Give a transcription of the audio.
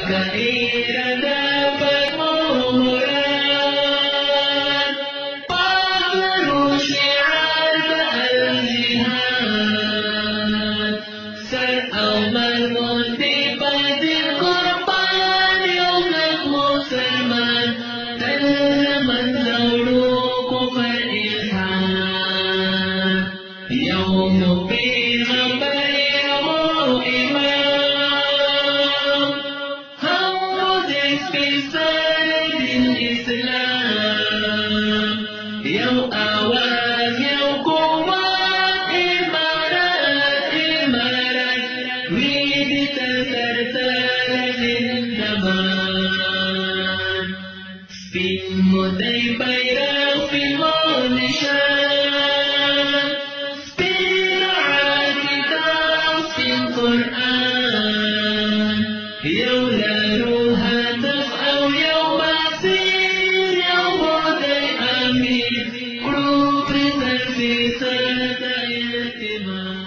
Gairah dapat murad, paru syiar al-jihad, seramal motivasi korban yang musliman, teman dahulu berilham, يوم فيها بيع إمام هود في سند الإسلام يوم أوان يوم قوات إمارات ويد تسلسل الزمان في مدي بيرق في المنشان القرآن يوم لا هدف أو يوم عسير يوم عدي أمين قلوب في سنة الإتمام